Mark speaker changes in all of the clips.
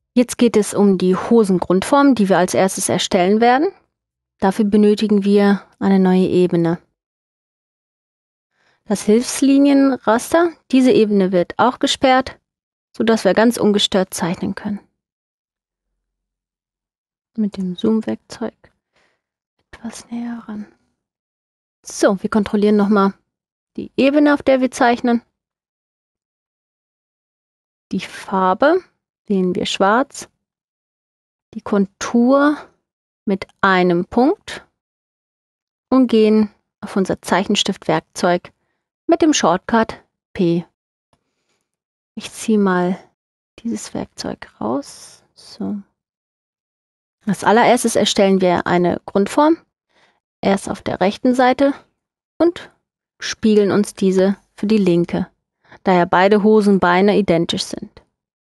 Speaker 1: Jetzt geht es um die Hosengrundform, die wir als erstes erstellen werden. Dafür benötigen wir eine neue Ebene. Das Hilfslinienraster, diese Ebene wird auch gesperrt, sodass wir ganz ungestört zeichnen können. Mit dem Zoom-Werkzeug etwas näher ran. So, wir kontrollieren nochmal die Ebene, auf der wir zeichnen. Die Farbe wählen wir schwarz. Die Kontur mit einem Punkt und gehen auf unser Zeichenstiftwerkzeug mit dem Shortcut P. Ich ziehe mal dieses Werkzeug raus. So. Als allererstes erstellen wir eine Grundform, erst auf der rechten Seite und spiegeln uns diese für die linke, da ja beide Hosenbeine identisch sind.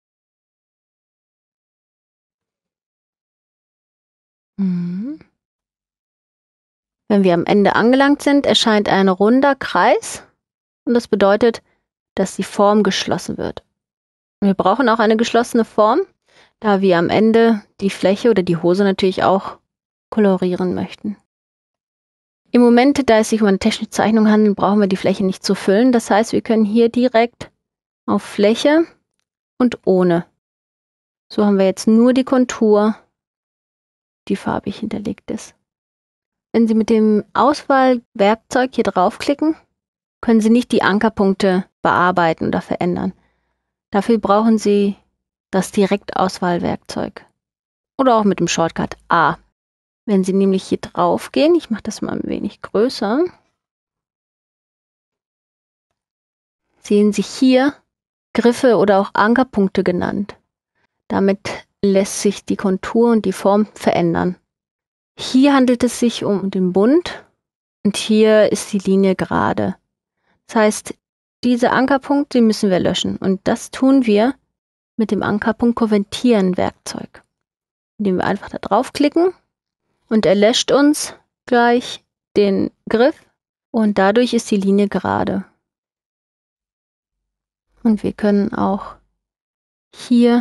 Speaker 1: Wenn wir am Ende angelangt sind, erscheint ein runder Kreis und das bedeutet, dass die Form geschlossen wird. Wir brauchen auch eine geschlossene Form, da wir am Ende die Fläche oder die Hose natürlich auch kolorieren möchten. Im Moment, da es sich um eine technische Zeichnung handelt, brauchen wir die Fläche nicht zu füllen. Das heißt, wir können hier direkt auf Fläche und ohne. So haben wir jetzt nur die Kontur, die farbig hinterlegt ist. Wenn Sie mit dem Auswahlwerkzeug hier draufklicken, können Sie nicht die Ankerpunkte bearbeiten oder verändern. Dafür brauchen Sie das Direktauswahlwerkzeug oder auch mit dem Shortcut A. Wenn Sie nämlich hier drauf gehen, ich mache das mal ein wenig größer, sehen Sie hier Griffe oder auch Ankerpunkte genannt. Damit lässt sich die Kontur und die Form verändern. Hier handelt es sich um den Bund und hier ist die Linie gerade. Das heißt, diese Ankerpunkte müssen wir löschen und das tun wir mit dem Ankerpunkt Konvertieren Werkzeug, indem wir einfach da draufklicken und er löscht uns gleich den Griff und dadurch ist die Linie gerade. Und wir können auch hier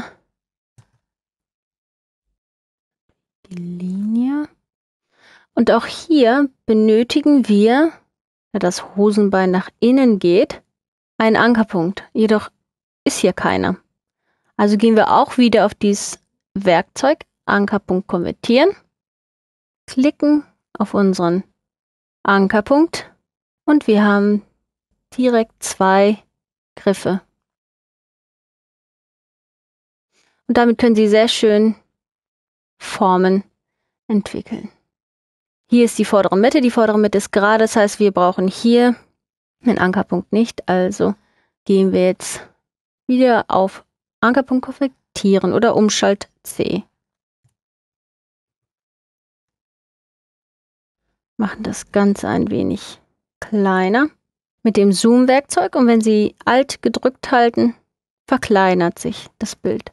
Speaker 1: die Linie und auch hier benötigen wir, da das Hosenbein nach innen geht, einen Ankerpunkt. Jedoch ist hier keiner. Also gehen wir auch wieder auf dieses Werkzeug Ankerpunkt konvertieren, klicken auf unseren Ankerpunkt und wir haben direkt 2 Griffe. Und damit können Sie sehr schön Formen entwickeln. Hier ist die vordere Mitte ist gerade, das heißt, wir brauchen hier einen Ankerpunkt nicht, also gehen wir jetzt wieder auf Ankerpunkt konvertieren oder Umschalt C. Machen das Ganze ein wenig kleiner mit dem Zoom-Werkzeug und wenn Sie Alt gedrückt halten, verkleinert sich das Bild.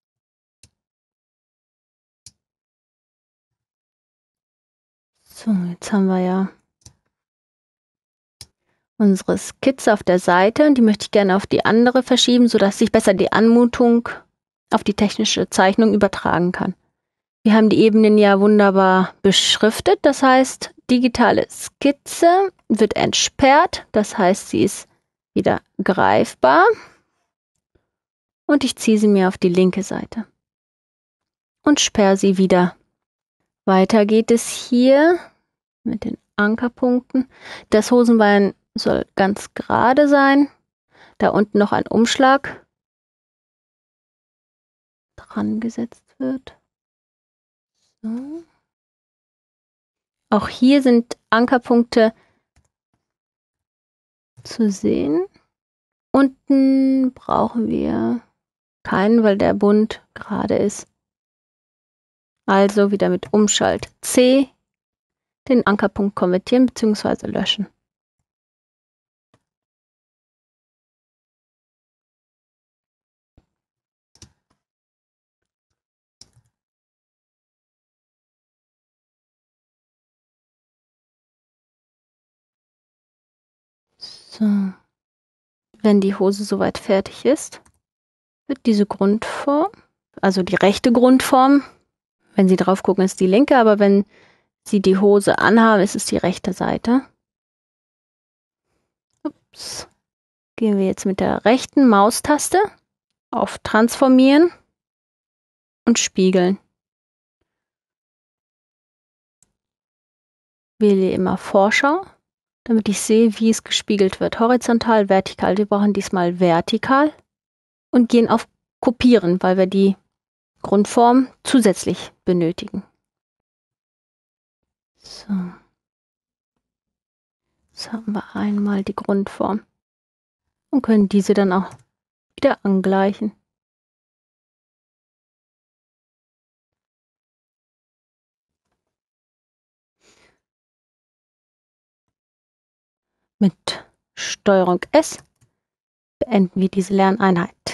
Speaker 1: So, jetzt haben wir ja unsere Skizze auf der Seite und die möchte ich gerne auf die andere verschieben, sodass sich besser die Anmutung auf die technische Zeichnung übertragen kann. Wir haben die Ebenen ja wunderbar beschriftet, das heißt, digitale Skizze wird entsperrt, das heißt, sie ist wieder greifbar und ich ziehe sie mir auf die linke Seite und sperre sie wieder. Weiter geht es hier mit den Ankerpunkten. Das Hosenbein soll ganz gerade sein, da unten noch ein Umschlag dran gesetzt wird. So. Auch hier sind Ankerpunkte zu sehen. Unten brauchen wir keinen, weil der Bund gerade ist. Also wieder mit Umschalt C den Ankerpunkt konvertieren bzw. löschen. So. Wenn die Hose soweit fertig ist, wird diese Grundform also die rechte Grundform. Wenn Sie drauf gucken, ist die linke, aber wenn Sie die Hose anhaben, ist es die rechte Seite. Ups. Gehen wir jetzt mit der rechten Maustaste auf Transformieren und Spiegeln. Wähle immer Vorschau, damit ich sehe, wie es gespiegelt wird. Horizontal, vertikal. Wir brauchen diesmal vertikal und gehen auf Kopieren, weil wir die Grundform zusätzlich benötigen. So. Jetzt haben wir einmal die Grundform und können diese dann auch wieder angleichen. Mit STRG S beenden wir diese Lerneinheit.